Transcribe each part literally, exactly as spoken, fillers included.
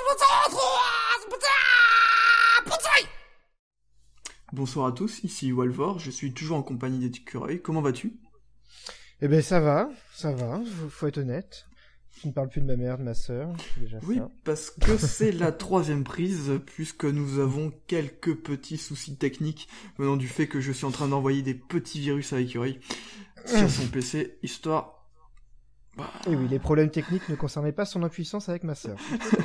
Bonsoir à tous, ici Walvor, je suis toujours en compagnie d'Écureuil. Comment vas-tu ? Eh ben ça va, ça va, faut être honnête. Tu ne parles plus de ma mère, de ma sœur, c'est déjà Oui, ça. parce que c'est la troisième prise, puisque nous avons quelques petits soucis techniques venant du fait que je suis en train d'envoyer des petits virus à Écureuil sur son P C, histoire... Bah... Et oui, les problèmes techniques ne concernaient pas son impuissance avec ma sœur.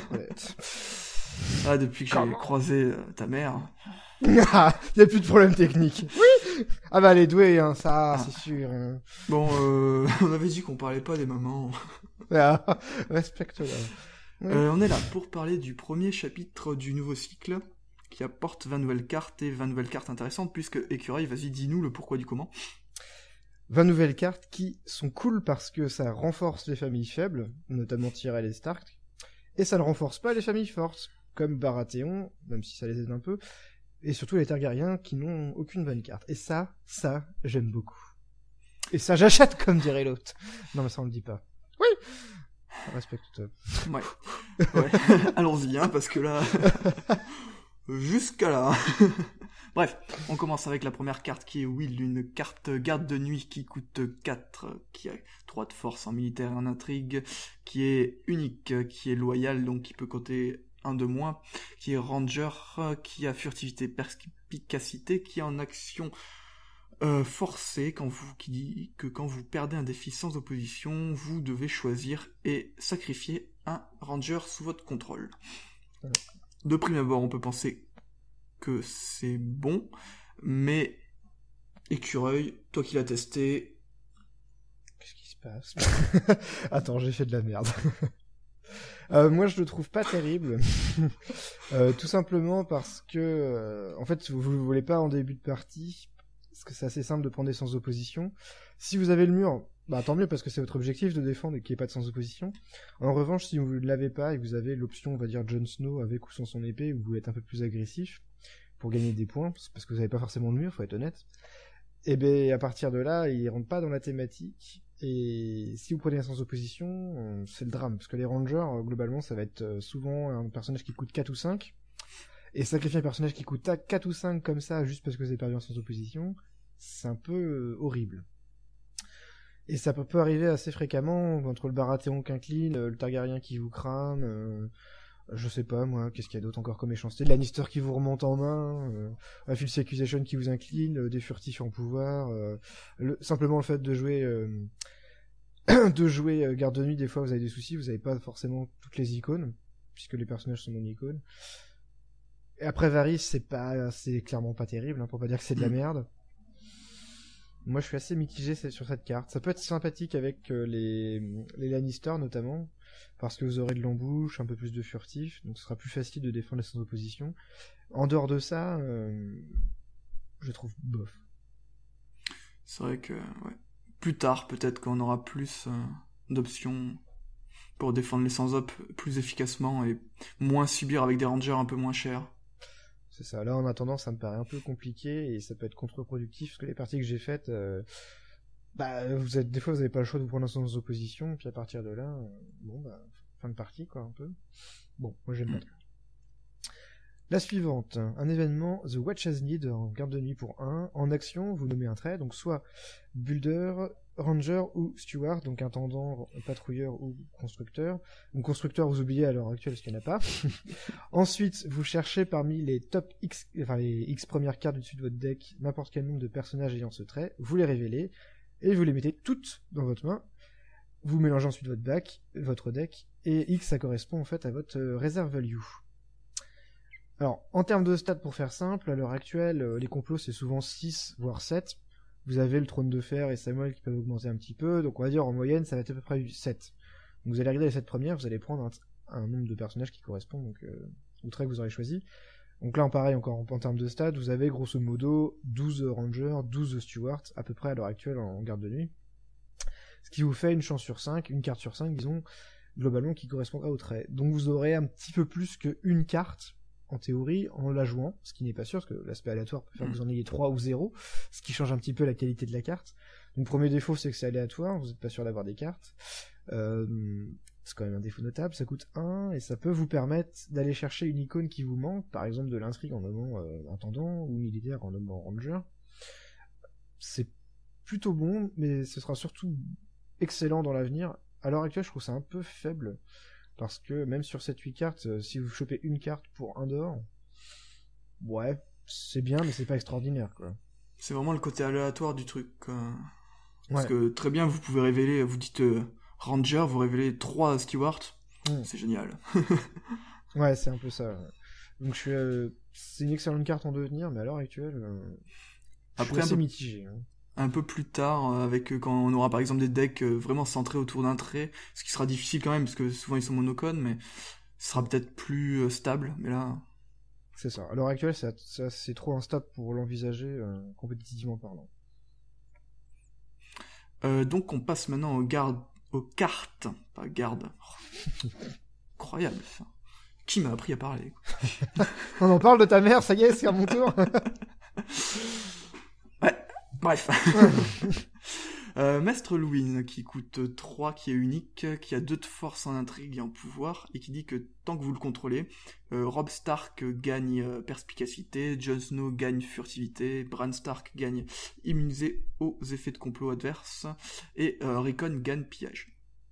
Ah, depuis que j'ai croisé euh, ta mère... Ah, il n'y a plus de problème technique. Oui. Ah bah elle est douée, hein, ça, ah. c'est sûr. Hein. Bon, euh, on avait dit qu'on parlait pas des mamans. Ah, respecte-la. Oui. Euh, on est là pour parler du premier chapitre du nouveau cycle, qui apporte vingt nouvelles cartes et vingt nouvelles cartes intéressantes, puisque Écureuil, vas-y, dis-nous le pourquoi du comment. vingt nouvelles cartes qui sont cool parce que ça renforce les familles faibles, notamment Tyrell et Stark, et ça ne renforce pas les familles fortes, comme Baratheon, même si ça les aide un peu, et surtout les Targaryens qui n'ont aucune bonne carte. Et ça, ça, j'aime beaucoup. Et ça, j'achète, comme dirait l'autre. Non, mais ça, on le dit pas. Oui. Respecte-toi. Ouais. ouais. Allons-y, hein, parce que là... Jusqu'à là. Bref, on commence avec la première carte qui est Will, une carte garde de nuit qui coûte quatre, qui a trois de force en militaire et en intrigue, qui est unique, qui est loyal, donc qui peut coter un de moins, qui est ranger, qui a furtivité, perspicacité, qui est en action euh, forcée, quand vous, qui dit que quand vous perdez un défi sans opposition, vous devez choisir et sacrifier un ranger sous votre contrôle. De prime abord, on peut penser que c'est bon, mais Écureuil, toi qui l'as testé... Qu'est-ce qui se passe ? Attends, j'ai fait de la merde. Euh, moi, je le trouve pas terrible, euh, tout simplement parce que, euh, en fait, vous ne voulez pas en début de partie, parce que c'est assez simple de prendre des sans opposition. Si vous avez le mur, bah tant mieux parce que c'est votre objectif de défendre et qu'il n'y ait pas de sans opposition. En revanche, si vous ne l'avez pas et que vous avez l'option, on va dire Jon Snow avec ou sans son épée, où vous voulez être un peu plus agressif pour gagner des points, parce que vous n'avez pas forcément le mur, faut être honnête. Et ben à partir de là, il rentre pas dans la thématique. Et si vous prenez un sans opposition, c'est le drame, parce que les rangers, globalement, ça va être souvent un personnage qui coûte quatre ou cinq, et sacrifier un personnage qui coûte quatre ou cinq comme ça, juste parce que vous avez perdu un sans opposition, c'est un peu horrible. Et ça peut arriver assez fréquemment, entre le Baratheon qui incline, le Targaryen qui vous crame, euh, je sais pas moi, qu'est-ce qu'il y a d'autre encore comme méchanceté, le Lannister qui vous remonte en main, euh, un False Accusation qui vous incline, euh, des furtifs en pouvoir, euh, le, simplement le fait de jouer euh, de jouer euh, garde de nuit, des fois vous avez des soucis, vous avez pas forcément toutes les icônes, puisque les personnages sont non-icônes. Et après Varys, c'est pas, c'est clairement pas terrible, hein, pour pas dire que c'est de la merde. Moi je suis assez mitigé sur cette carte, ça peut être sympathique avec euh, les, les Lannister notamment, parce que vous aurez de l'embouche, un peu plus de furtif, donc ce sera plus facile de défendre les sans opposition. En dehors de ça, euh, je trouve bof. C'est vrai que, ouais. Plus tard, peut-être qu'on aura plus euh, d'options pour défendre les sans-op plus efficacement et moins subir avec des rangers un peu moins chers. C'est ça, là en attendant ça me paraît un peu compliqué et ça peut être contre-productif, parce que les parties que j'ai faites... Euh... Bah, vous êtes, des fois, vous n'avez pas le choix de vous prendre un sans opposition, puis à partir de là, euh, bon, bah, fin de partie, quoi, un peu. Bon, moi, j'aime pas trop. La suivante, un événement, The Watch As Need, en garde de nuit pour un. En action, vous nommez un trait, donc soit Builder, Ranger ou Steward, donc intendant, patrouilleur ou constructeur. Donc constructeur, vous oubliez à l'heure actuelle, parce qu'il n'y en a pas. Ensuite, vous cherchez parmi les top X, enfin les X premières cartes du dessus de votre deck, n'importe quel nombre de personnages ayant ce trait, vous les révélez, et vous les mettez toutes dans votre main. Vous mélangez ensuite votre deck, votre deck, et X ça correspond en fait à votre euh, reserve value. Alors, en termes de stats, pour faire simple, à l'heure actuelle, euh, les complots c'est souvent six, voire sept. Vous avez le Trône de Fer et Samuel qui peuvent augmenter un petit peu, donc on va dire en moyenne ça va être à peu près sept. Donc vous allez regarder les sept premières, vous allez prendre un, un nombre de personnages qui correspond donc, euh, au trait que vous aurez choisi. Donc là, en pareil, encore en, en termes de stats, vous avez grosso modo douze Rangers, douze Stewards, à peu près à l'heure actuelle en, en garde de nuit. Ce qui vous fait une chance sur cinq, une carte sur cinq, disons, globalement, qui correspondra au trait. Donc vous aurez un petit peu plus qu'une carte, en théorie, en la jouant, ce qui n'est pas sûr, parce que l'aspect aléatoire peut faire que vous en ayez trois ou zéro, ce qui change un petit peu la qualité de la carte. Donc premier défaut, c'est que c'est aléatoire, vous n'êtes pas sûr d'avoir des cartes. Euh, C'est quand même un défaut notable, ça coûte un, et ça peut vous permettre d'aller chercher une icône qui vous manque, par exemple de l'intrigue en nommant euh, intendant, ou militaire en nommant ranger. C'est plutôt bon, mais ce sera surtout excellent dans l'avenir. À l'heure actuelle, je trouve ça un peu faible, parce que même sur sept huit cartes, euh, si vous chopez une carte pour un d'or, ouais, c'est bien, mais c'est pas extraordinaire, quoi. C'est vraiment le côté aléatoire du truc, quoi. Parce Ouais. que très bien, vous pouvez révéler, vous dites euh, Ranger, vous révélez trois Stewards, Mm. c'est génial. Ouais, c'est un peu ça. ouais. Donc je suis, euh, c'est une excellente carte en devenir, mais à l'heure actuelle, euh, je Après, suis un assez peu, mitigé. hein. un peu plus tard, euh, avec euh, quand on aura par exemple des decks euh, vraiment centrés autour d'un trait, ce qui sera difficile quand même, parce que souvent ils sont monocones, mais ce sera peut-être plus euh, stable, mais là... C'est ça. À l'heure actuelle, ça, ça- c'est trop instable pour l'envisager euh, compétitivement parlant. Euh, donc on passe maintenant aux, gardes, aux cartes, pas garde. Oh, incroyable ça. Qui m'a appris à parler quoi. On en parle de ta mère, ça y est, c'est à mon tour. Ouais, bref. euh, Maître Louine, qui coûte trois, qui est unique, qui a deux de force en intrigue et en pouvoir, et qui dit que tant que vous le contrôlez, euh, Robb Stark gagne euh, perspicacité, Jon Snow gagne furtivité, Bran Stark gagne immunisé aux effets de complot adverses, et euh, Rickon gagne pillage.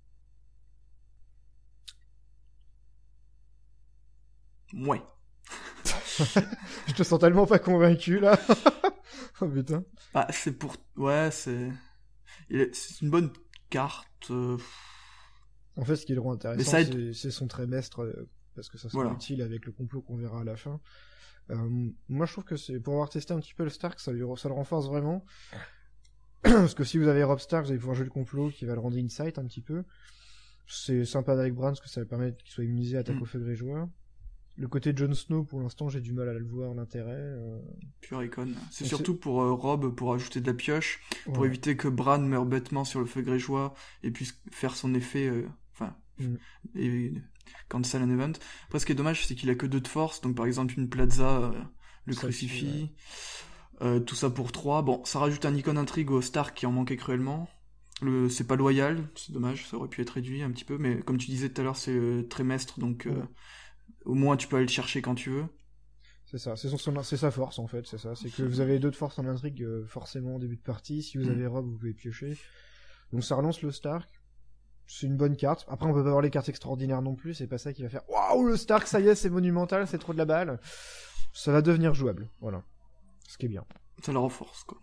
Ouais. Je te sens tellement pas convaincu là. Oh putain. Bah, c'est pour... Ouais, c'est... il est- C'est une bonne carte. euh, En fait, ce qui est le rend intéressant, Mais ça aide- c'est, c'est son trimestre, euh, parce que ça sera Voilà. utile avec le complot qu'on verra à la fin. Euh, moi, je trouve que c'est pour avoir testé un petit peu le Stark, ça, lui, ça le renforce vraiment. Parce que si vous avez Robb Stark, vous allez pouvoir jouer le complot qui va le rendre insight un petit peu. C'est sympa avec Bran, parce que ça va permettre qu'il soit immunisé à attaque Mm. au feu grégeois. Le côté Jon Snow, pour l'instant, j'ai du mal à le voir, l'intérêt. euh, Puis Rickon. C'est Donc surtout pour euh, Robb, pour ajouter de la pioche, pour ouais. éviter que Bran meure bêtement sur le feu grégeois et puisse faire son effet, euh, enfin, Mm. et cancel un event. Après, ce qui est dommage, c'est qu'il a que deux de force, donc par exemple une plaza euh, le Ça, crucifie, euh, tout ça pour trois. Bon, ça rajoute un icône intrigue au Stark qui en manquait cruellement. Le, c'est pas loyal, c'est dommage, ça aurait pu être réduit un petit peu, mais comme tu disais tout à l'heure, c'est euh, trimestre, donc euh, Ouais. au moins tu peux aller le chercher quand tu veux. C'est ça, c'est, son, son- c'est sa force en fait, c'est ça. C'est que vous avez deux de force en intrigue euh, forcément au début de partie. Si vous Mm. avez Robb, vous pouvez piocher. Donc ça relance le Stark. C'est une bonne carte. Après, on peut pas avoir les cartes extraordinaires non plus. C'est pas ça qui va faire. Waouh, le Stark, ça y est, c'est monumental, c'est trop de la balle. Ça va devenir jouable, voilà. Ce qui est bien. Ça le renforce, quoi.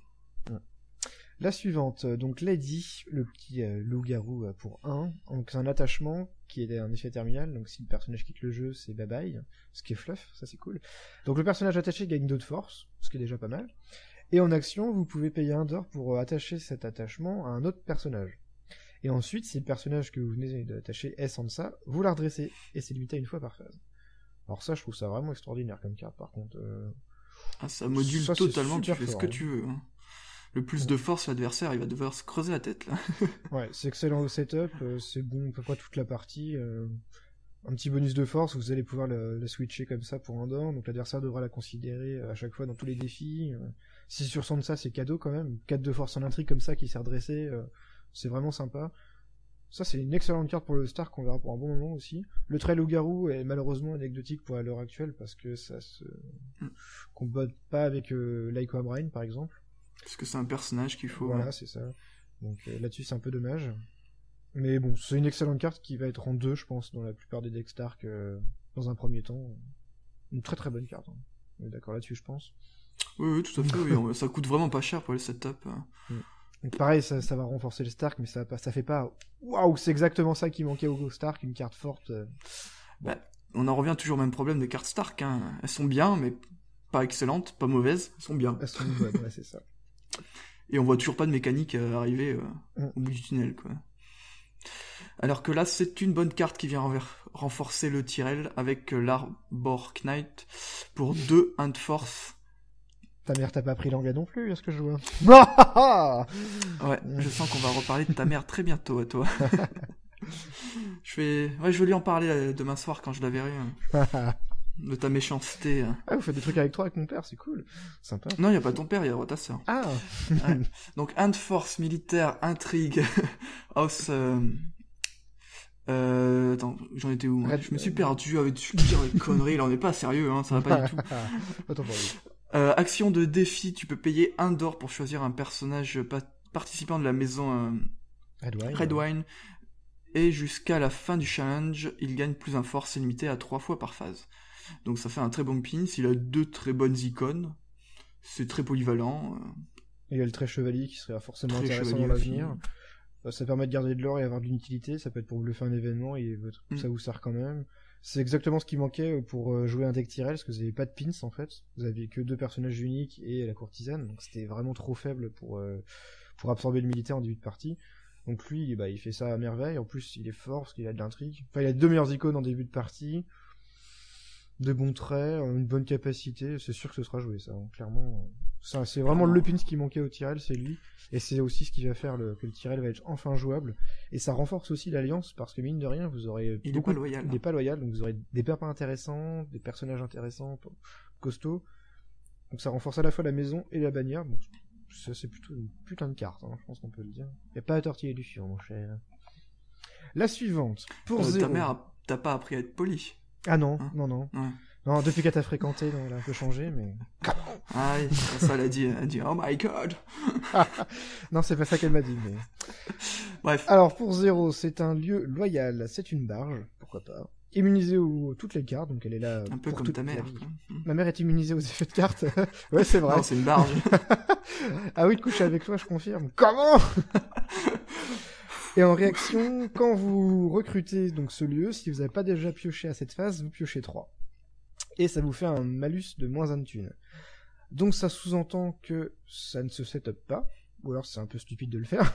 La suivante, euh, donc Lady, le petit euh, loup-garou euh, pour un. Donc c'est un attachement qui est un effet terminal. Donc si le personnage quitte le jeu, c'est bye bye. Ce qui est fluff, ça c'est cool. Donc le personnage attaché gagne deux de force, ce qui est déjà pas mal. Et en action, vous pouvez payer un d'or pour euh, attacher cet attachement à un autre personnage. Et ensuite, si le personnage que vous venez d'attacher est sans ça, vous la redressez. Et c'est limité à une fois par phase. Alors ça, je trouve ça vraiment extraordinaire comme carte, par contre. Euh... Ah, ça module Ça, c'est totalement, tu super fais ce fort, que hein. tu veux. Hein. Le plus Ouais. de force, l'adversaire, il va devoir se creuser la tête, là. Ouais, c'est excellent au setup, euh, c'est bon à peu près toute la partie. euh, Un petit bonus de force, vous allez pouvoir le, le switcher comme ça pour un d'or, donc l'adversaire devra la considérer euh, à chaque fois dans tous les défis. euh. Si sur son de ça, c'est cadeau quand même. quatre de force en intrigue comme ça qui s'est redressé, euh, c'est vraiment sympa. Ça, c'est une excellente carte pour le Stark qu'on verra pour un bon moment aussi. Le trait loup-garou est malheureusement anecdotique pour à l'heure actuelle parce que ça se Mm. combat pas avec euh, Lyco O'Brien par exemple. Parce que c'est un personnage qu'il faut... Voilà, c'est ça. Donc euh, là-dessus, c'est un peu dommage. Mais bon, c'est une excellente carte qui va être en deux, je pense, dans la plupart des decks Stark euh, dans un premier temps. Une très très bonne carte. Hein. On est d'accord là-dessus, je pense. Oui, oui, tout à fait, oui. on- Ça coûte vraiment pas cher pour les setup. hein. Donc pareil, ça, ça va renforcer le Stark, mais ça, ça fait pas... Waouh, c'est exactement ça qui manquait au Stark, une carte forte. euh. Bah, on en revient toujours au même problème des cartes Stark. Hein. Elles sont bien, mais pas excellentes, pas mauvaises. Elles sont bien. Elles sont bonnes, ouais, c'est ça. Et on voit toujours pas de mécanique euh, arriver euh, Mm. au bout du tunnel, quoi. Alors que là, c'est une bonne carte qui vient renver- renforcer le Tyrell avec euh, l'Arbor Knight pour deux un de force. Ta mère t'a pas pris l'anglais non plus, est-ce que je vois? Ouais, je sens qu'on va reparler de ta mère très bientôt à toi. je vais, ouais, je vais lui en parler euh, demain soir quand je la verrai. hein, de ta méchanceté. hein. Ah, vous faites des trucs avec toi, avec mon père, c'est cool. Sympa. Non, il y a pas ton père, il y a ta sœur. Ah. Ouais. Donc un de force militaire, intrigue, house, euh, Euh, attends, j'en étais où? Red- Je me suis perdu avec tu dire des conneries, là on n'est pas sérieux, hein, ça va pas du tout. Attends, pardon. Euh, action de défi, tu peux payer un d'or pour choisir un personnage pa- participant de la maison euh, Redwine. Redwine. Et jusqu'à la fin du challenge, il gagne plus un force illimité à trois fois par phase. Donc ça fait un très bon pins, il a deux très bonnes icônes, c'est très polyvalent. Il y a le trait chevalier qui serait forcément Très intéressant chevalier dans aussi. l'avenir. Euh, Ça permet de garder de l'or et avoir de l'utilité, ça peut être pour bluffer un événement et votre- Mm. ça vous sert quand même. C'est exactement ce qui manquait pour euh, jouer un deck Tyrell, parce que vous n'avez pas de pins en fait. Vous aviez que deux personnages uniques et la courtisane, donc c'était vraiment trop faible pour, euh, pour absorber le militaire en début de partie. Donc lui, bah, il fait ça à merveille, en plus il est fort parce qu'il a de l'intrigue. Enfin, il a deux meilleures icônes en début de partie, de bons traits, une bonne capacité, c'est sûr que ce sera joué ça, hein. Clairement. Ça, c'est vraiment Clairement. le pins qui manquait au Tyrell, c'est lui. Et c'est aussi ce qui va faire le, que le Tyrell va être enfin jouable. Et ça renforce aussi l'alliance, parce que mine de rien, vous aurez... Il est beaucoup pas de- loyal. Il est pas loyal, donc vous aurez des perpes intéressants, des personnages intéressants, p- costauds. Donc ça renforce à la fois la maison et la bannière. Donc ça, c'est plutôt une putain de carte, hein, je pense qu'on peut le dire. Y a pas à tortiller du fion, mon cher. La suivante, pour Euh, zéro. ta mère, a- t'as pas appris à être poli. Ah non, Hein non, non. Ouais. Non, depuis qu'elle t'a fréquenté, non, elle a un peu changé, mais... Ah, oui, ça elle a dit, elle a dit, oh my god. Non, c'est pas ça qu'elle m'a dit, mais... Bref, Alors, pour zéro, c'est un lieu loyal, c'est une barge, pourquoi pas. Immunisée aux toutes les cartes, donc elle est là un peu pour comme toute ta la mère. vie. quoi. Mm. Ma mère est immunisée aux effets de cartes. Ouais, c'est vrai. Non, c'est une barge. Ah oui, de coucher avec toi, je confirme. Comment? Et en réaction, quand vous recrutez donc ce lieu, si vous n'avez pas déjà pioché à cette phase, vous piochez trois. Et ça vous fait un malus de moins un de thunes. Donc ça sous-entend que ça ne se setup pas, ou alors c'est un peu stupide de le faire.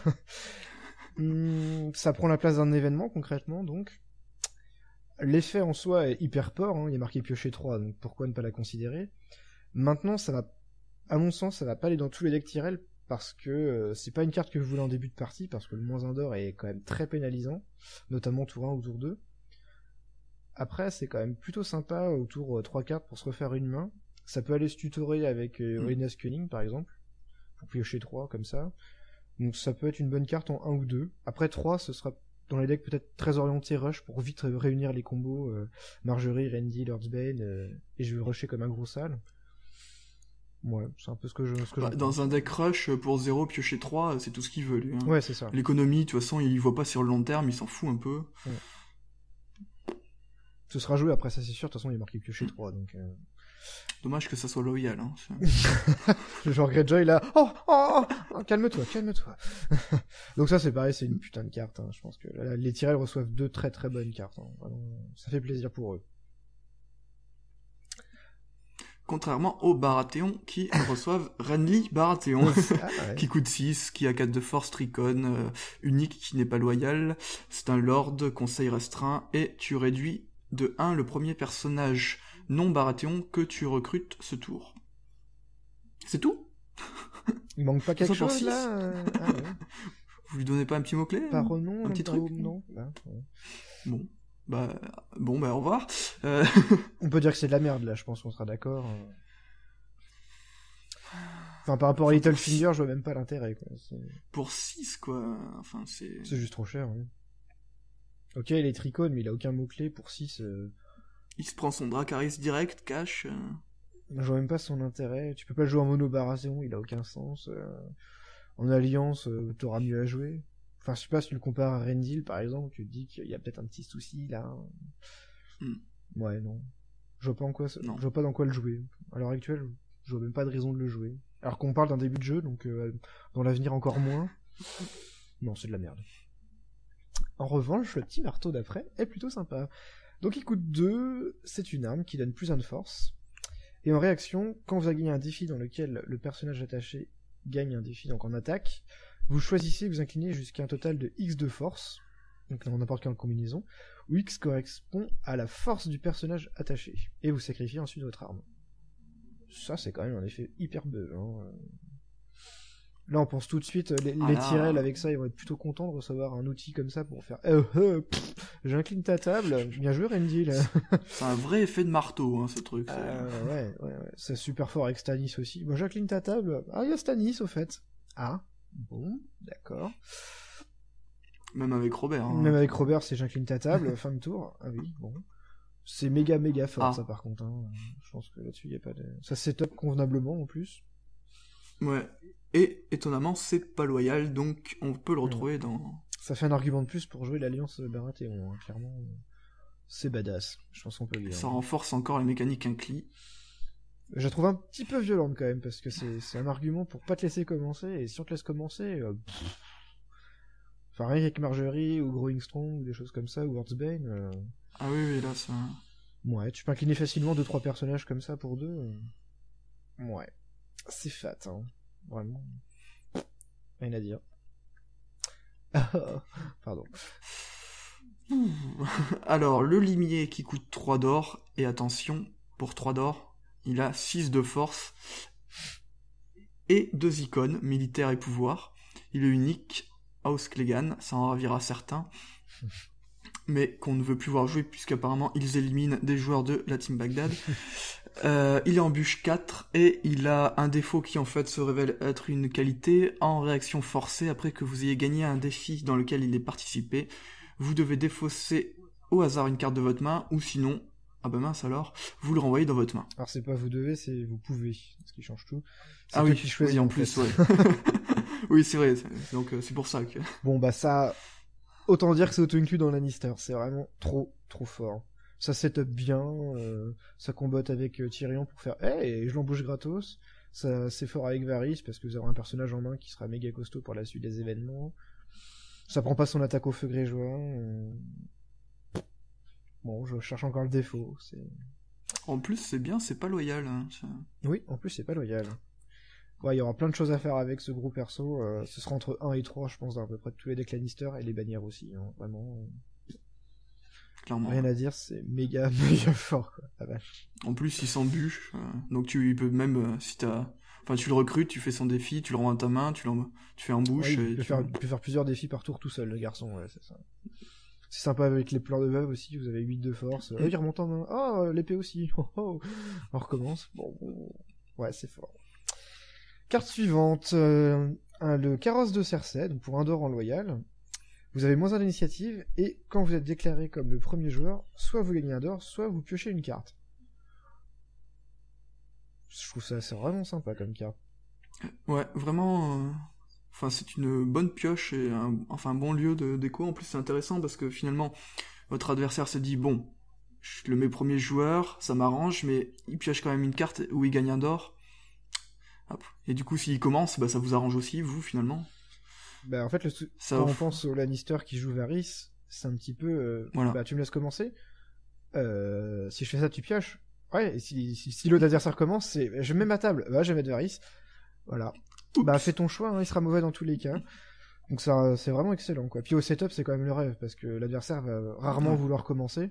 Hum, ça prend la place d'un événement concrètement, donc. L'effet en soi est hyper fort, hein, il est marqué piocher trois, donc pourquoi ne pas la considérer. Maintenant, ça va, à mon sens, ça va pas aller dans tous les decks Tyrell, parce que euh, c'est pas une carte que vous voulez en début de partie, parce que le moins un d'or est quand même très pénalisant, notamment tour un ou tour deux. Après, c'est quand même plutôt sympa au tour trois cartes pour se refaire une main. Ça peut aller se tutorer avec euh, Mm. Rena's Cunning, par exemple, pour piocher trois comme ça. Donc ça peut être une bonne carte en un ou deux. Après trois, ce sera dans les decks peut-être très orientés rush pour vite ré- réunir les combos euh, Marjorie, Randy, Lordsbane, euh, et je vais rusher comme un gros sale. Ouais, c'est un peu ce que je ce que Bah, j'en dans pense. un deck rush, pour zéro piocher trois, c'est tout ce qu'il veut, lui. hein. Ouais, c'est ça. L'économie, de toute façon, il y voit pas sur le long terme, il s'en fout un peu. Ce sera joué après, ça c'est sûr. De toute façon, il est marqué piocher trois, donc... Euh... Dommage que ça soit loyal. Hein. C'est- Genre Greyjoy là, oh, oh, oh, calme-toi, calme-toi. Donc ça c'est pareil, c'est une putain de carte. Hein. Je pense que là, les Tyrell reçoivent deux très très bonnes cartes. Hein. Vraiment, ça fait plaisir pour eux. Contrairement aux Baratheon qui reçoivent Renly Baratheon. Ah, ouais. qui coûte six, qui a quatre de force, tricone, euh, unique, qui n'est pas loyal. C'est un lord, conseil restreint, et tu réduis de un le premier personnage non Baratheon que tu recrutes ce tour. C'est tout? Il manque pas quelque Ça pour chose six. là euh... ah, ouais. Vous lui donnez pas un petit mot-clé? Pas renom, un petit pas truc home, non là, ouais. Bon. Bah, bon, bah, au revoir. Euh, On peut dire que c'est de la merde là, je pense qu'on sera d'accord. Enfin, par rapport à Littlefinger, je vois même pas l'intérêt, quoi. C'est... pour six, quoi. Enfin, c'est... c'est juste trop cher, oui. Ok, il est tricone, mais il a aucun mot-clé pour six. Euh... Il se prend son Dracarys direct, cash. euh. Je vois même pas son intérêt. Tu peux pas le jouer en mono Baratheon, il a aucun sens. Euh... En alliance, euh, t'auras mieux à jouer. Enfin, je sais pas, si tu le compares à Rendil, par exemple, tu te dis qu'il y a peut-être un petit souci, là. Hmm. Ouais, non. Je vois pas en quoi, ça- Non. je vois pas dans quoi le jouer. À l'heure actuelle, je vois même pas de raison de le jouer. Alors qu'on parle d'un début de jeu, donc euh, dans l'avenir encore moins. Non, c'est de la merde. En revanche, le petit marteau d'après est plutôt sympa. Donc il coûte deux, c'est une arme qui donne plus un de force. Et en réaction, quand vous avez gagné un défi dans lequel le personnage attaché gagne un défi, donc en attaque, vous choisissez, vous inclinez jusqu'à un total de X de force, donc dans n'importe quelle combinaison, où X correspond à la force du personnage attaché. Et vous sacrifiez ensuite votre arme. Ça, c'est quand même un effet hyper buzz. Hein. Là, on pense tout de suite, les, Ah les là. Tyrell avec ça, ils vont être plutôt contents de recevoir un outil comme ça pour faire euh, euh, pff, j'incline ta table, bien joué Randy là. C'est un vrai effet de marteau, hein, ce truc. c'est- Euh, ouais, ouais, ouais, c'est super fort avec Stannis aussi. Bon, j'incline ta table. Ah, il y a Stannis au fait. Ah, bon, d'accord. Même avec Robert. Hein. Même avec Robert, c'est j'incline ta table, fin de tour. Ah oui, bon. C'est méga méga fort, Ah. ça, par contre. Hein. Je pense que là-dessus, il y a pas de... Ça set-up convenablement, en plus. Ouais. Et, étonnamment, c'est pas loyal, donc on peut le retrouver ouais. dans... Ça fait un argument de plus pour jouer l'Alliance Baratheon, hein. Clairement. C'est badass, je pense qu'on peut le dire. Ça renforce encore les mécaniques incli. Je la trouve un petit peu violente quand même, parce que c'est, c'est un argument pour pas te laisser commencer, et si on te laisse commencer... Euh, enfin, rien avec Marjorie, ou Growing Strong, ou des choses comme ça, ou Wordsbane... Euh... Ah oui, oui, là, ça... Ouais, tu peux incliner facilement deux trois personnages comme ça pour deux. Euh... Ouais. C'est fat, hein. Vraiment. Rien à dire. Pardon. Alors, le limier qui coûte trois d'or, et attention, pour trois d'or, il a six de force, et deux icônes, militaire et pouvoir. Il est unique, House Clegane, ça en ravira certains, mais qu'on ne veut plus voir jouer, puisqu'apparemment ils éliminent des joueurs de la Team Baghdad. Euh, il est en bûche quatre, et il a un défaut qui en fait se révèle être une qualité. En réaction forcée, après que vous ayez gagné un défi dans lequel il est participé, vous devez défausser au hasard une carte de votre main, ou sinon, ah bah mince alors, vous le renvoyez dans votre main. Alors c'est pas vous devez, c'est vous pouvez, ce qui change tout. C'est ah oui, qui choisit oui, en, en plus, ouais. Oui, c'est vrai, c'est... donc euh, c'est pour ça que... Bon bah ça, autant dire que c'est auto-inclus dans Lannister, c'est vraiment trop, trop fort. Ça setup bien, euh, ça combatte avec euh, Tyrion pour faire « Hey, je l'embauche gratos », ça c'est fort avec Varys, parce que vous aurez un personnage en main qui sera méga costaud pour la suite des événements. Ça prend pas son attaque au feu grégeois. Euh... Bon, je cherche encore le défaut. C'est... En plus, c'est bien, c'est pas loyal. Hein, ça... Oui, en plus, c'est pas loyal. Ouais, il y aura plein de choses à faire avec ce gros perso. Euh, ce sera entre un et trois, je pense, dans à peu près tous les decks Lannister, et les bannières aussi. Hein, vraiment. Clairement. Rien à dire, c'est méga, méga fort, quoi. La vache. En plus, il s'embûche. Euh, donc tu peux même, euh, si t'as... Enfin, tu le recrutes, tu fais son défi, tu le rends à ta main, tu, tu fais un bouche. Ouais, il, et peut tu... faire, il peut faire plusieurs défis par tour tout seul, le garçon, ouais, c'est ça. C'est sympa avec les pleurs de veuve aussi, vous avez huit de force. Mm. Euh, il remonte en main. Oh, l'épée aussi. Oh, oh. On recommence. Bon, bon. Ouais, c'est fort. Carte suivante. Euh, un, le carrosse de Cersei, donc pour un d'or en loyal. Vous avez moins un d'initiative, et quand vous êtes déclaré comme le premier joueur, soit vous gagnez un d'or, soit vous piochez une carte. Je trouve ça c'est vraiment sympa comme carte. Ouais, vraiment... Euh... Enfin, c'est une bonne pioche et un, enfin, un bon lieu de déco. En plus, c'est intéressant parce que finalement, votre adversaire se dit, bon, je le mets premier joueur, ça m'arrange, mais il pioche quand même une carte où il gagne un d'or. Hop. Et du coup, s'il commence, bah, ça vous arrange aussi, vous, finalement. Bah, en fait, le, ça quand off... on pense au Lannister qui joue Varys, c'est un petit peu, euh, voilà. Bah, tu me laisses commencer. Euh, si je fais ça, tu pioches. Ouais, et si, si, si l'autre adversaire commence, c'est, je mets ma table, bah, je vais mettre Varys. Voilà. Oups. Bah, fais ton choix, hein, il sera mauvais dans tous les cas. Donc ça, c'est vraiment excellent, quoi. Puis au setup, c'est quand même le rêve, parce que l'adversaire va rarement ouais. vouloir commencer.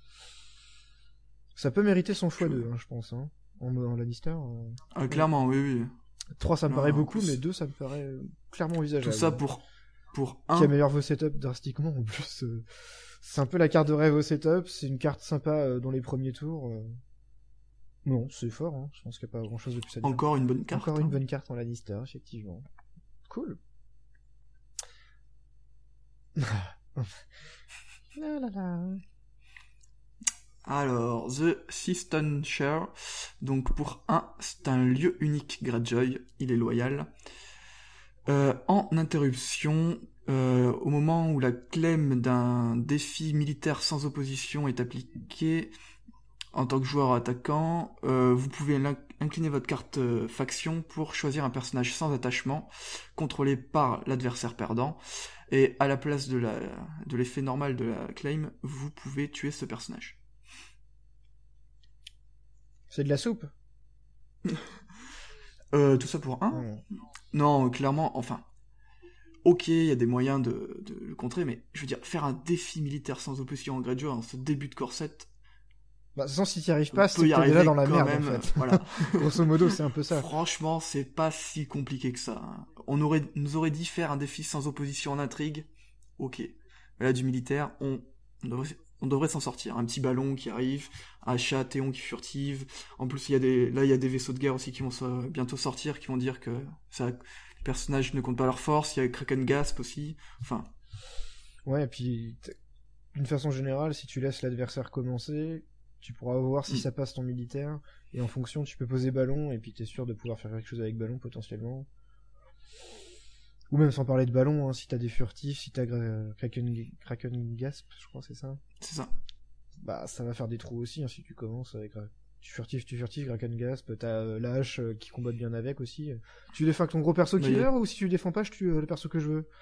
Ça peut mériter son choix deux, hein, je pense, hein, en, en Lannister. Euh... Ah, clairement, oui, oui. trois, ça me non, paraît beaucoup, plus... mais deux, ça me paraît clairement envisageable. Tout ça pour, pour un. Qui améliore vos setups drastiquement, en plus. Euh... C'est un peu la carte de rêve au setup, c'est une carte sympa euh, dans les premiers tours. Euh... Non, c'est fort, hein. Je pense qu'il n'y a pas grand chose de plus à dire. Encore une bonne carte. Encore hein. une bonne carte en Lannister, effectivement. Cool. la la la. Alors, The Siston Share. Donc pour un, c'est un lieu unique Greyjoy, il est loyal. Euh, en interruption, euh, au moment où la claim d'un défi militaire sans opposition est appliquée, en tant que joueur attaquant, euh, vous pouvez incliner votre carte euh, faction pour choisir un personnage sans attachement, contrôlé par l'adversaire perdant, et à la place de, la, de l'effet normal de la claim, vous pouvez tuer ce personnage. C'est de la soupe. euh, Tout ça pour un mmh. Non, clairement, enfin... Ok, il y a des moyens de, de le contrer, mais je veux dire, faire un défi militaire sans opposition en Greyjoy en ce début de corset... Bah, de toute façon, si t'y arrives pas, c'est que t'es déjà dans la merde, même, en fait. Voilà. Grosso modo, c'est un peu ça. Franchement, c'est pas si compliqué que ça. On aurait, nous aurait dit faire un défi sans opposition en intrigue. Ok. Mais là, du militaire, on, on devrait, on devrait s'en sortir. Un petit ballon qui arrive, Achat, Théon qui furtive. En plus, il y a des, là, il y a des vaisseaux de guerre aussi qui vont so- bientôt sortir, qui vont dire que ça, les personnages ne comptent pas leur force. Il y a Kraken Gasp aussi. Enfin. Ouais, et puis, d'une façon générale, si tu laisses l'adversaire commencer, tu pourras voir si mm. ça passe ton militaire, et en fonction, tu peux poser ballon, et puis t'es sûr de pouvoir faire quelque chose avec ballon, potentiellement. Ou même sans parler de ballon, hein, si t'as des furtifs, si t'as gra- Kraken, Kraken Gasp, je crois, c'est ça. C'est ça. Bah, ça va faire des trous aussi, hein, si tu commences avec... Tu furtif, tu furtif, Kraken Gasp, t'as euh, la hache euh, qui combatte bien avec aussi. Tu défends avec ton gros perso killer, oui. Ou si tu défends pas, je tue euh, le perso que je veux.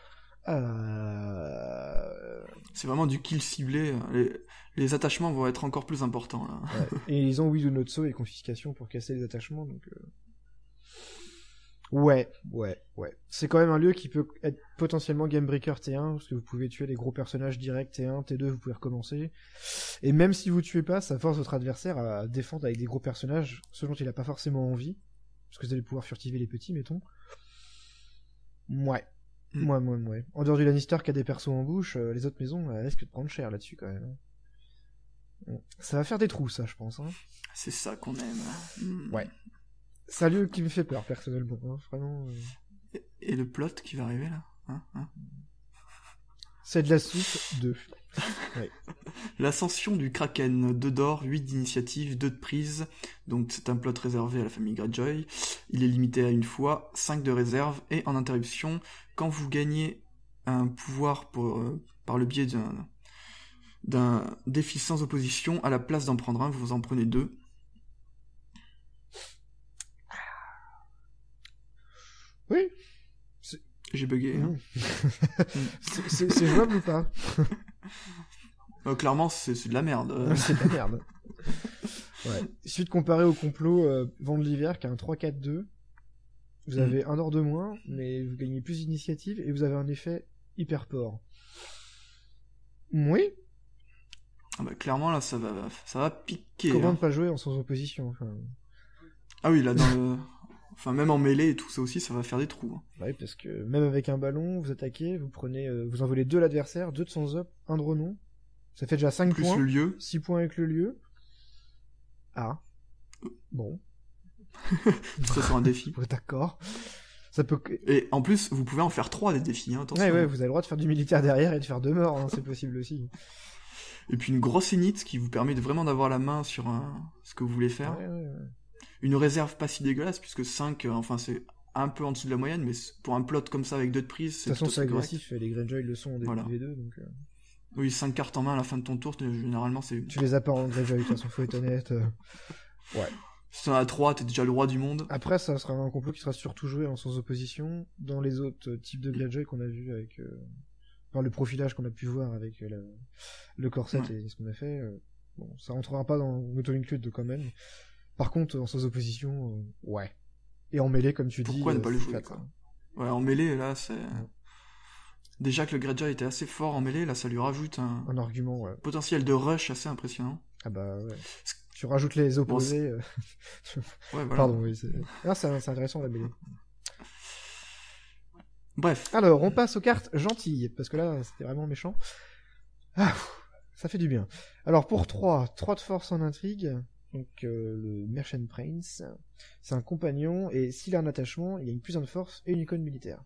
Euh... C'est vraiment du kill ciblé. Les, les attachements vont être encore plus importants là. Ouais. Et ils ont We Do Not So et confiscation pour casser les attachements, donc. Euh... Ouais, ouais, ouais. C'est quand même un lieu qui peut être potentiellement Game Breaker T un, parce que vous pouvez tuer les gros personnages direct T un, T deux, vous pouvez recommencer. Et même si vous tuez pas, ça force votre adversaire à défendre avec des gros personnages, ce dont il a pas forcément envie, parce que vous allez pouvoir furtiver les petits, mettons. Ouais. Mm. Ouais, ouais, ouais. En dehors du Lannister qui a des persos en bouche, euh, les autres maisons elles risquent de prendre cher là-dessus quand même. Ça va faire des trous, ça, je pense. Hein. C'est ça qu'on aime. Mm. Ouais. C'est un lieu qui me fait peur, personnellement. Hein, vraiment. Euh... Et, et le plot qui va arriver là hein, hein C'est de la soupe de. Ouais. L'ascension du Kraken, deux d'or, huit d'initiative, deux de prise. Donc c'est un plot réservé à la famille Greyjoy. Il est limité à une fois, cinq de réserve. Et en interruption, quand vous gagnez un pouvoir pour, euh, par le biais d'un, d'un défi sans opposition, à la place d'en prendre un, vous en prenez deux. Oui. C'est... J'ai bugué. Hein. c'est, c'est, c'est jouable ou pas euh, Clairement, c'est, c'est de la merde. C'est de la merde. Ouais. Il suffit de comparer au complot euh, Vent de l'hiver qui a un trois quatre deux. Vous avez mm. un or de moins, mais vous gagnez plus d'initiative et vous avez un effet hyper port. Oui. Ah bah, clairement, là, ça va, ça va piquer. Comment hein. ne pas jouer en sans opposition enfin... Ah oui, là, dans le... Enfin, même en mêlée et tout ça aussi, ça va faire des trous. Hein. Oui, parce que même avec un ballon, vous attaquez, vous prenez, euh, vous envolez deux à l'adversaire, deux de sans up, un de renom. Ça fait déjà cinq plus points. Plus le lieu. six points avec le lieu. Ah. Bon. Ça sur un défi. D'accord. Ça peut... Et en plus, vous pouvez en faire trois des défis, hein, attention. Ouais, ouais, vous avez le droit de faire du militaire derrière et de faire deux morts, hein, c'est possible aussi. Et puis une grosse init qui vous permet de vraiment d'avoir la main sur un... ce que vous voulez faire. Ouais, ouais, ouais. Une réserve pas si dégueulasse, puisque cinq, euh, enfin c'est un peu en dessous de la moyenne, mais pour un plot comme ça avec deux de prise, c'est de toute façon c'est correct. agressif, les Greyjoy le sont en début voilà. de V deux, donc... Euh... Oui, cinq cartes en main à la fin de ton tour, généralement c'est... Tu les as pas en Greyjoy, de toute façon, faut être honnête. Euh... Ouais. Si t'en as trois, t'es déjà le roi du monde. Après, ça sera un complot qui sera surtout joué en sans opposition, dans les autres types de Greyjoy qu'on a vu avec... Euh... Enfin, le profilage qu'on a pu voir avec euh, la... le corset ouais. Et ce qu'on a fait. Euh... Bon, ça rentrera pas dans l'auto-include quand même. Par contre, en sans opposition, euh, ouais. Et en mêlée, comme tu Pourquoi dis... Pourquoi ne euh, pas le jouer, quoi. Ouais, en mêlée, là, c'est... Ouais. Déjà que le Greyjoy était assez fort en mêlée, là, ça lui rajoute un... Un argument, ouais. Potentiel de rush assez impressionnant. Ah bah, ouais. Tu rajoutes les opposés... Bon, euh... ouais, voilà. Pardon, oui, c'est... Ah, c'est, c'est intéressant, la mêlée. Bref. Alors, on passe aux cartes gentilles, parce que là, c'était vraiment méchant. Ah, ça fait du bien. Alors, pour trois, trois de force en intrigue... Donc euh, le Merchant Prince, c'est un compagnon, et s'il a un attachement, il a une plus un de force et une icône militaire.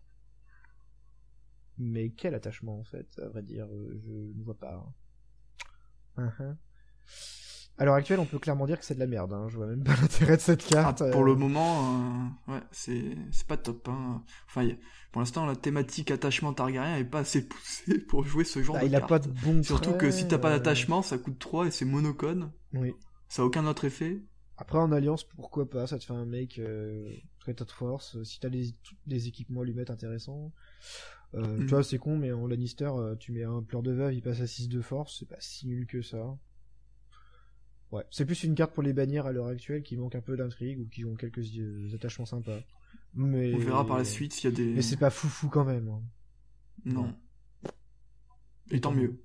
Mais quel attachement en fait, à vrai dire, euh, je ne vois pas. Uh-huh. À l'heure actuelle, on peut clairement dire que c'est de la merde, hein. Je vois même pas l'intérêt de cette carte. Ah, pour euh... le moment, euh, ouais, c'est, c'est pas top. Hein. Enfin, y a... pour l'instant, la thématique attachement Targaryen est pas assez poussée pour jouer ce genre bah, de il carte. A pas de bon Surtout trait, que si t'as pas euh... d'attachement, ça coûte trois et c'est monocone. Oui. Ça a aucun autre effet. Après, en alliance, pourquoi pas, ça te fait un mec euh, très tas de force. Si t'as des, des équipements à lui mettre intéressants. Euh, mm. Tu vois, c'est con, mais en Lannister, euh, tu mets un pleur de veuve, il passe à six de force, c'est pas si nul que ça. Ouais, c'est plus une carte pour les bannières à l'heure actuelle qui manque un peu d'intrigue ou qui ont quelques euh, attachements sympas. Mais... On verra par la suite s'il y a des... Mais c'est pas foufou quand même. Hein. Non. non. Et, Et tant mieux.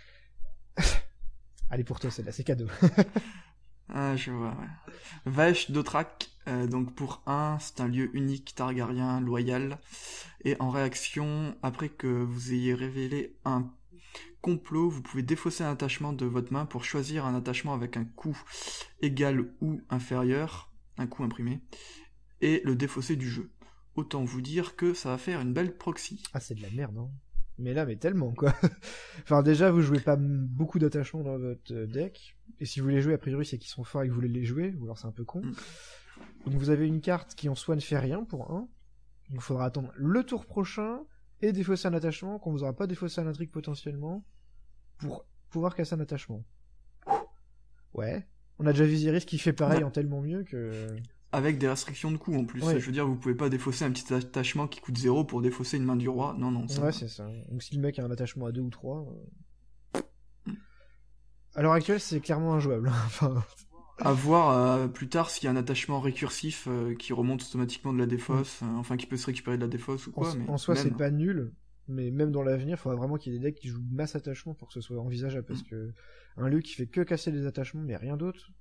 Allez, pour toi, celle-là, c'est cadeau. Ah, je vois, ouais. Vache d'Otrak, euh, donc pour un, c'est un lieu unique Targaryen loyal. Et en réaction, après que vous ayez révélé un complot, vous pouvez défausser un attachement de votre main pour choisir un attachement avec un coût égal ou inférieur, un coût imprimé, et le défausser du jeu. Autant vous dire que ça va faire une belle proxy. Ah, c'est de la merde, hein. Mais là, mais tellement, quoi. Enfin, déjà, vous jouez pas m- beaucoup d'attachements dans votre euh, deck. Et si vous les jouez, a priori, c'est qu'ils sont forts et que vous voulez les jouer, ou alors c'est un peu con. Mm. Donc vous avez une carte qui en soi ne fait rien pour un. Donc il faudra attendre le tour prochain et défausser un attachement, qu'on vous aura pas défaussé un intrigue potentiellement, pour pouvoir casser un attachement. Ouais. On a déjà vu Ziris qui fait pareil Ouais. en tellement mieux que... Avec des restrictions de coût en plus. Ouais. Je veux dire, vous pouvez pas défausser un petit attachement qui coûte zéro pour défausser une main du roi. Non, non, ça Ouais, va. c'est ça. Donc si le mec a un attachement à deux ou trois... euh, Mm. À l'heure actuelle, c'est clairement injouable. enfin... À voir euh, plus tard s'il y a un attachement récursif euh, qui remonte automatiquement de la défausse, euh, enfin qui peut se récupérer de la défausse ou En, quoi. Mais en soi, même. c'est pas nul, mais même dans l'avenir, il faudra vraiment qu'il y ait des decks qui jouent masse attachement pour que ce soit envisageable, parce Mm. que un lieu qui fait que casser des attachements, mais rien d'autre...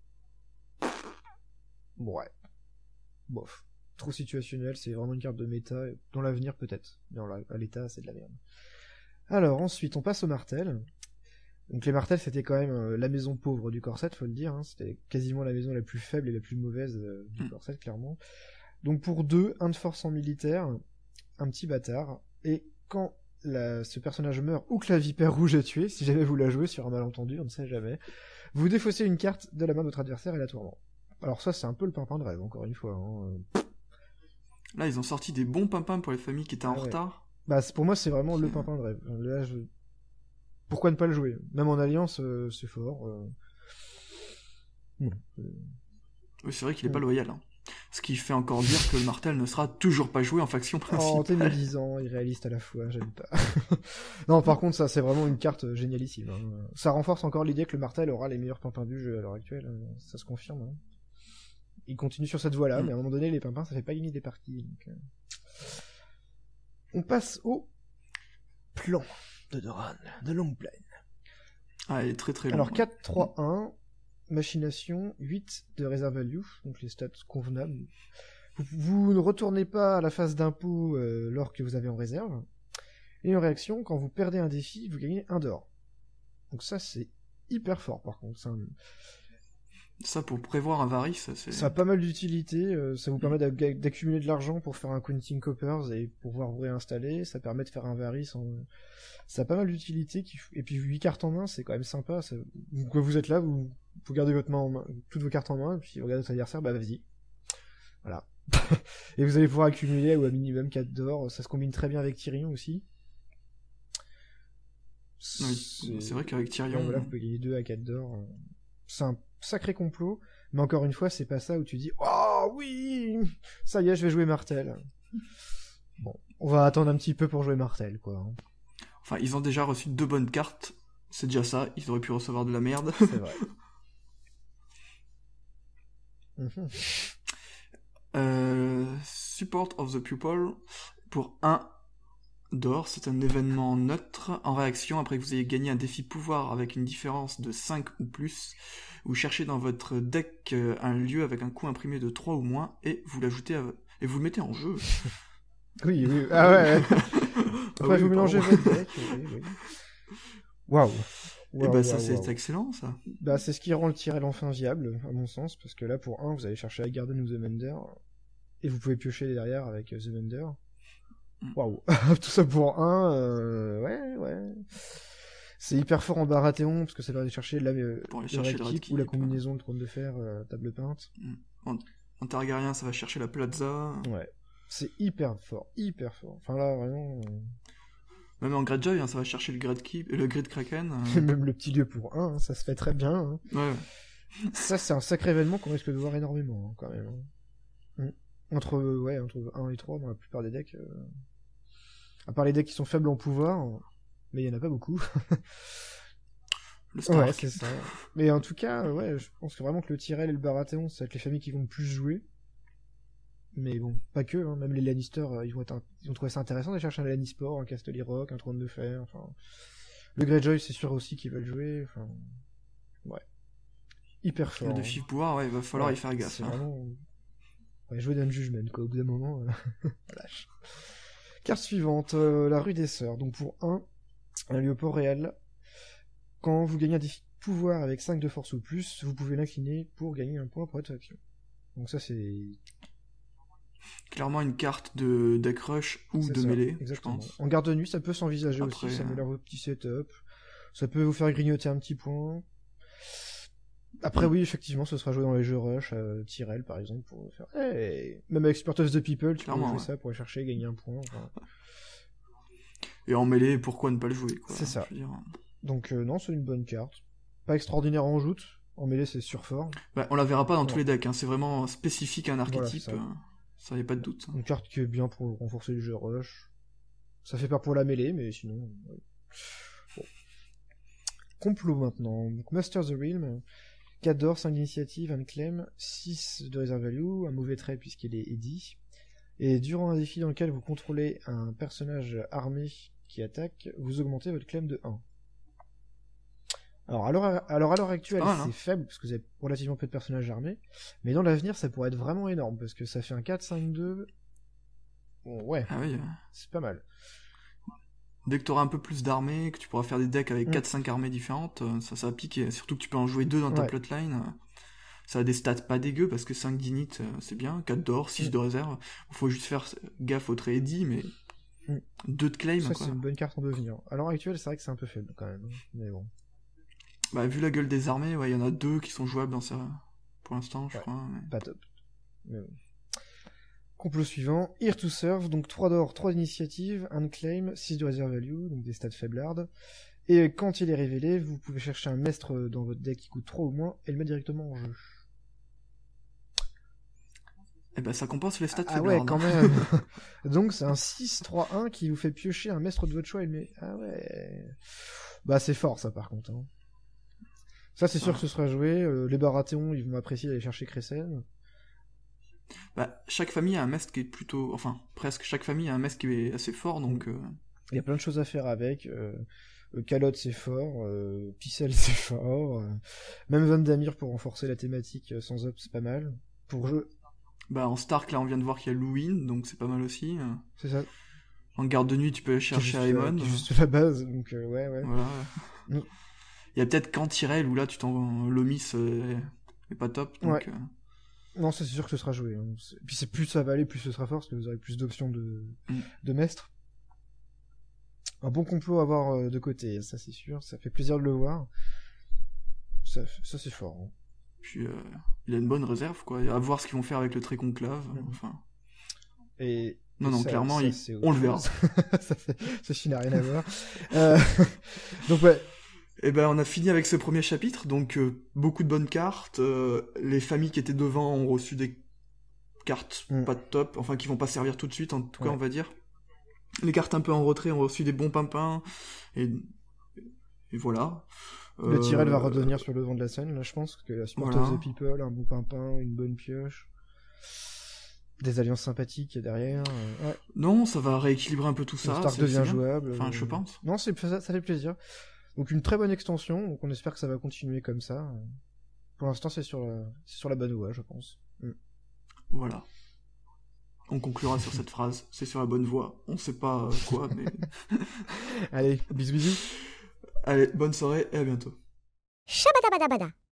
Bon, ouais. Bof. Trop situationnel, c'est vraiment une carte de méta, dans l'avenir peut-être. Dans la- à l'état, c'est de la merde. Alors, ensuite, on passe au martel. Donc les martels, c'était quand même euh, la maison pauvre du corset, faut le dire. Hein. C'était quasiment la maison la plus faible et la plus mauvaise euh, du Mm. corset, clairement. Donc pour deux, un de force en militaire, un petit bâtard, et quand la- ce personnage meurt ou que la vipère rouge est tuée, si jamais vous la jouez sur un malentendu, on ne sait jamais, vous défaussez une carte de la main de votre adversaire et la tourmente. Alors ça, c'est un peu le pimpin de rêve, encore une fois. Hein. Là, ils ont sorti des bons pimpins pour les familles qui étaient en Ah ouais. retard. Bah, c'est- pour moi, c'est vraiment le pimpin de rêve. Là, je... Pourquoi ne pas le jouer? Même en alliance, euh, c'est fort. euh. Bon. Oui, c'est vrai qu'il est Mm. pas loyal. Hein. Ce qui fait encore dire que le martel ne sera toujours pas joué en faction Oh, principale. t'es médisant, irréaliste à la fois, j'aime pas. Non, par contre, ça, c'est vraiment une carte génialissime. Hein. Ça renforce encore l'idée que le martel aura les meilleurs pimpins du jeu à l'heure actuelle. hein. Ça se confirme. Hein. Il continue sur cette voie-là, Mm. mais à un moment donné, les pimpins, ça fait pas gagner des parties. Donc, euh. On passe au plan de Doran, de Long Plain. Ah, elle est très très longue. Alors ouais. quatre trois un, machination, huit de reserve value, donc les stats convenables. Vous, vous ne retournez pas à la phase d'impôt euh, l'or que vous avez en réserve. Et en réaction, quand vous perdez un défi, vous gagnez un d'or. Donc ça, c'est hyper fort par contre. Ça, Ça, pour prévoir un varice, c'est... ça a pas mal d'utilité. euh, ça vous permet d'a- d'accumuler de l'argent pour faire un Counting Coppers et pouvoir vous réinstaller. Ça permet de faire un varice en... Ça a pas mal d'utilité. Qui... Et puis huit cartes en main, c'est quand même sympa. Ça... Donc, vous êtes là, vous... vous gardez votre main en main... toutes vos cartes en main, et puis vous regardez votre adversaire, bah vas-y. Voilà. Et vous allez pouvoir accumuler ou à minimum quatre d'or. Ça se combine très bien avec Tyrion aussi. Oui, c'est vrai qu'avec Tyrion... Ouais, voilà, vous pouvez gagner deux à quatre d'or. C'est un sacré complot, mais encore une fois, c'est pas ça où tu dis « Oh oui, ça y est, je vais jouer Martel. » Bon, on va attendre un petit peu pour jouer Martel, quoi. Enfin, ils ont déjà reçu deux bonnes cartes. C'est déjà ça. Ils auraient pu recevoir de la merde. C'est vrai. Mhm. Euh, Support of the Pupil pour un d'or, c'est un événement neutre. En réaction, après que vous ayez gagné un défi pouvoir avec une différence de cinq ou plus, vous cherchez dans votre deck euh, un lieu avec un coût imprimé de trois ou moins et vous l'ajoutez à... et vous le mettez en jeu. Oui, oui. Ah ouais, ouais. Ah Après, oui, vous mélangez pardon. votre deck. Oui, oui. Waouh. Et Waouh, bah ça waouh, c'est waouh. excellent ça. Bah, c'est ce qui rend le Tyrell enfin viable, à mon sens, parce que là, pour un, vous allez chercher à Garden ou The Mender, et vous pouvez piocher derrière avec euh, The Mender. Mm. Waouh. Tout ça pour un, euh... ouais, ouais. C'est hyper fort en Baratheon, parce que ça permet de chercher la, euh, Pour aller le chercher Red le Red Keep ou la Keep, combinaison de trône de fer, euh, table peinte. En, en Targaryen, ça va chercher la Plaza. Ouais. C'est hyper fort, hyper fort. Enfin là, vraiment... euh, Même en Greyjoy, hein, ça va chercher le Great Keep, le Great Kraken. euh. Même le petit lieu pour un, hein, ça se fait très bien. Hein. Ouais. Ça, c'est un sacré événement qu'on risque de voir énormément, hein, quand même. hein. Mm. Entre, euh, ouais, entre un et trois, dans la plupart des decks. euh, À part les decks qui sont faibles en pouvoir, mais il y en a pas beaucoup. Le Stark. Ouais, c'est ça. Mais en tout cas, euh, ouais, je pense que vraiment que le Tyrell et le Baratheon, ça va être les familles qui vont le plus jouer. Mais bon, pas que, hein, même les Lannister, euh, ils vont être un- ils vont trouver ça intéressant de chercher un Lannisport, un Casterly Rock, un Trône de Fer, enfin... Le Greyjoy, c'est sûr aussi qu'ils veulent jouer, enfin... Ouais. Hyper fort. Le hein. défi pouvoir, ouais, il va falloir Ouais, y faire gaffe. C'est hein. vraiment... Ouais, jouer dans le jugement, quoi, au bout d'un moment... euh, lâche. Carte suivante, euh, la rue des Sœurs. Donc pour un, un lieu port réel. Quand vous gagnez un défi de pouvoir avec cinq de force ou plus, vous pouvez l'incliner pour gagner un point pour votre action. Donc ça c'est clairement une carte de deck rush ou C'est de ça, mêlée, je exactement. pense. En garde de nuit, ça peut s'envisager Après, aussi, ça euh, met leur petit setup. Ça peut vous faire grignoter un petit point. Après, oui, effectivement, ce sera joué dans les jeux rush, euh, Tyrell par exemple, pour faire. Hey même avec Spirit of the People, tu peux Clairement, jouer ouais. ça pour aller chercher et gagner un point. Enfin. Et en mêlée, pourquoi ne pas le jouer, quoi. C'est ça. Je veux dire. Donc, euh, non, c'est une bonne carte. Pas extraordinaire en joute. En mêlée, c'est surfort. Bah, on la verra pas dans Non. tous les decks, hein. C'est vraiment spécifique à un Voilà, archétype. c'est ça. euh, ça y a pas de doute. Une carte qui est bien pour renforcer les jeux rush. Ça fait peur pour la mêlée, mais sinon. Ouais. Bon. Complot maintenant. Donc, Master the Realm. quatre d'or, cinq d'initiative, un claim, six de reserve value, un mauvais trait puisqu'il est Eddy. Et durant un défi dans lequel vous contrôlez un personnage armé qui attaque, vous augmentez votre claim de un. Alors à l'heure, alors à l'heure actuelle, mal, c'est hein. faible parce que vous avez relativement peu de personnages armés, mais dans l'avenir, ça pourrait être vraiment énorme parce que ça fait un quatre cinq deux. Bon, ouais, Ah oui. euh, c'est pas mal. Dès que tu auras un peu plus d'armées, que tu pourras faire des decks avec Mm. quatre cinq armées différentes, euh, ça, ça va piquer. Surtout que tu peux en jouer deux dans ta Ouais. plotline. euh, Ça a des stats pas dégueu parce que cinq d'init, euh, c'est bien. quatre d'or, six Mm. de réserve. Faut juste faire gaffe au trait Eddy, mais Mm. deux de claim, Ça, quoi. c'est une bonne carte en devenir. À l'heure actuelle, c'est vrai que c'est un peu faible quand même, mais bon. Bah, vu la gueule des armées, ouais, il y en a deux qui sont jouables dans ça, pour l'instant, je Ouais. crois. mais- Pas top. Mais bon. Complot suivant, Here to Serve, donc trois d'or, trois d'initiative, un de claim, six de reserve value, donc des stats faiblardes. Et quand il est révélé, vous pouvez chercher un mestre dans votre deck qui coûte trois ou moins et le mettre directement en jeu. Eh ben, ça compense les stats Ah ouais, faiblardes, quand hein. même. Donc c'est un six trois un qui vous fait piocher un mestre de votre choix et le met... Ah ouais. Bah c'est fort ça par contre. Hein. Ça c'est sûr Ah. que ce sera joué. Euh, les Baratheons, ils vont m'apprécier d'aller chercher Cressen. Bah, chaque famille a un mestre qui est plutôt... Enfin, presque chaque famille a un mestre qui est assez fort, donc... euh, Il y a plein de choses à faire avec. Euh, euh, Calotte c'est fort, euh, Picel c'est fort, euh, même Vandamir pour renforcer la thématique euh, sans up c'est pas mal. Pour jeu, Bah, en Stark, là, on vient de voir qu'il y a Luwin, donc c'est pas mal aussi. euh. c'est ça. En garde de nuit, tu peux Qui est chercher juste, euh, Aemon. qui est juste la base, donc euh, ouais ouais. Voilà. Mm. Il y a peut-être qu'en Tyrell où là, tu t'en... Lomis euh, est pas top, donc... Ouais. euh, Non, ça, c'est sûr que ce sera joué. Hein. C'est- Puis c'est plus ça va aller, plus ce sera fort, parce que vous aurez plus d'options de, Mm. de mestre. Un bon complot à avoir euh, de côté, ça c'est sûr. Ça fait plaisir de le voir. Ça, ça c'est fort. Hein. Puis, euh, il a une bonne réserve, quoi. À voir ce qu'ils vont faire avec le trait conclave. Mhm. Enfin... Et, Non, et non, ça- clairement, ça, il- c'est on autre le verra. chose. ça, c'est- Ceci n'a rien à voir. Euh, Donc ouais, Eh ben, on a fini avec ce premier chapitre, donc euh, beaucoup de bonnes cartes. euh, les familles qui étaient devant ont reçu des cartes Mm. pas de top, enfin qui vont pas servir tout de suite, en tout cas, Ouais. on va dire. Les cartes un peu en retrait ont reçu des bons pimpins, et, et voilà. le Euh, Tyrell va redevenir sur le devant de la scène, là je pense, que la Sport voilà. of the People, un bon pimpin, une bonne pioche, des alliances sympathiques derrière. euh, ouais. Non, ça va rééquilibrer un peu tout Le ça. Stark c'est- devient c'est bien. jouable. Enfin, euh, je pense. Non, c'est, ça, ça fait plaisir. Donc une très bonne extension, donc on espère que ça va continuer comme ça. Pour l'instant, c'est sur la, c'est sur la bonne voie, je pense. Mm. Voilà. On conclura sur cette phrase. C'est sur la bonne voie. On sait pas euh, quoi, mais... Allez, bisous bisous. Allez, bonne soirée et à bientôt. Shabadabadabada.